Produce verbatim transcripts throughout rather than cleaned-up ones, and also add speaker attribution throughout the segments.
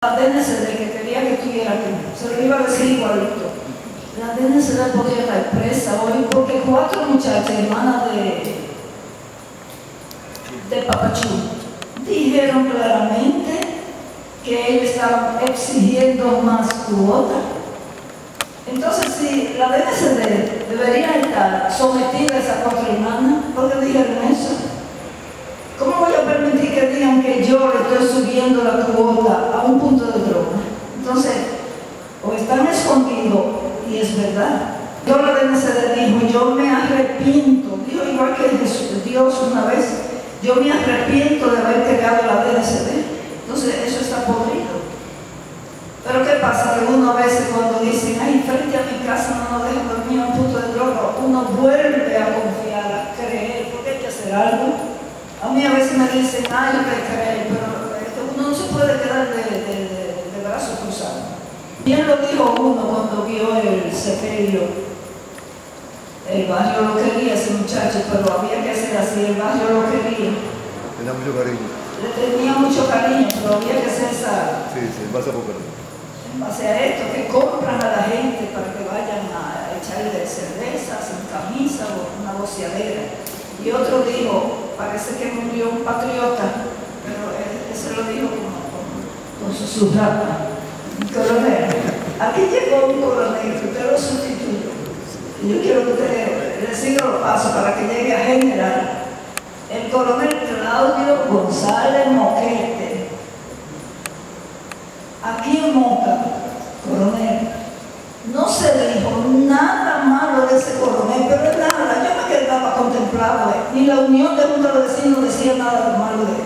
Speaker 1: La D N C D que quería que estuviera aquí, se lo iba a decir igualito. La D N C D podría estar presa hoy porque cuatro muchachas hermanas de, de Papachú dijeron claramente que ellos estaban exigiendo más cuota. Entonces, si la D N C D debería estar sometida a esas cuatro hermanas, ¿por qué dijeron eso? ¿Cómo voy a permitir que digan que yo le estoy subiendo la cuota a un punto de droga? Entonces, o están escondidos, y es verdad. Yo la D N C D dijo, yo me arrepiento, dijo igual que Jesús, Dios una vez, yo me arrepiento de haber creado la D N C D. Entonces, eso está podrido. Pero ¿qué pasa? Que uno a veces cuando dicen, ay, frente a mi casa no nos dejan dormir a un punto de droga, uno vuelve a confiar, a creer, porque hay que hacer algo. A mí a veces me dicen, ay, no hay que creer, pero uno no se puede quedar de, de, de, de brazos cruzados. Bien lo dijo uno cuando vio el sepelio. El barrio lo quería, ese muchacho, pero había que hacer así, el barrio lo quería.
Speaker 2: Tenía mucho cariño.
Speaker 1: Le tenía mucho cariño, pero había que hacer esa...
Speaker 2: Sí, sí, en base a poker.
Speaker 1: En base a esto, que compran a la gente para que vayan a echarle cerveza, sin camisa o una boceadera. Y otro dijo, parece que murió un patriota, pero él, ese lo dijo con, con, con susurrata. Un coronel. Aquí llegó un coronel que usted lo sustituyó. Y yo quiero que usted le siga los pasos para que llegue a general. El coronel Claudio González Moquete. Aquí en Moca, coronel, no se dijo nada malo de ese coronel, pero es nada, yo me quedaba contemplado, ni la Unión de Junta de Vecinos decía nada de malo de él.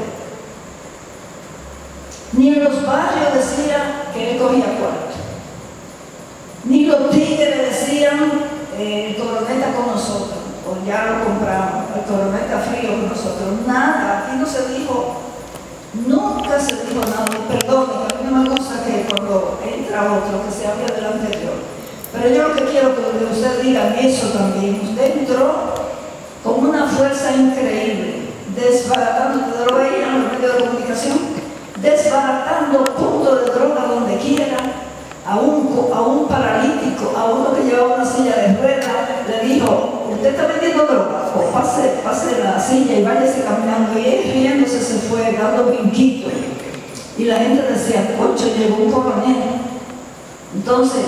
Speaker 1: Ni en los barrios decía que él cogía cuarto. Ni los tigres decían, eh, el coronel está con nosotros, o ya lo compramos, el coronel está frío con nosotros. Nada, aquí no se dijo, nunca se dijo nada. Perdón, a mí no me gusta que cuando entra otro, que se hable del anterior. Pero yo lo que quiero que ustedes digan eso también. Usted entró con una fuerza increíble, desbaratando, ustedes lo veían en los medios de comunicación, desbaratando puntos de droga donde quiera, a un, a un paralítico, a uno que llevaba una silla de ruedas, le dijo, usted está vendiendo droga, o pase, pase la silla y váyase caminando. Y él riéndose se fue, dando brinquitos. Y la gente decía, coche, llegó un coronel. Entonces,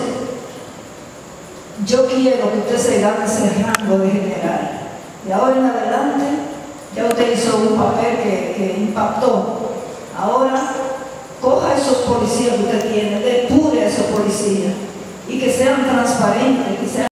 Speaker 1: yo quiero que usted se gane ese rango de general. De ahora en adelante, ya usted hizo un papel que, que impactó. Ahora, coja esos policías que usted tiene, depure a esos policías y que sean transparentes, que sean